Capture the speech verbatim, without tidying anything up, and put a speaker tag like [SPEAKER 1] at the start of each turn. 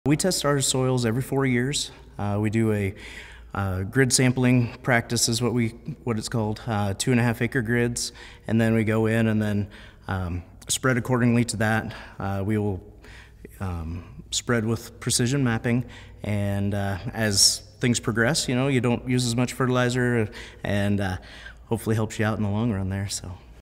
[SPEAKER 1] We test our soils every four years. Uh, we do a uh, grid sampling practice is what we what it's called, uh, two and a half acre grids, and then we go in and then um, spread accordingly to that. Uh, we will um, spread with precision mapping, and uh, as things progress, you know, you don't use as much fertilizer, and uh, hopefully helps you out in the long run there. So.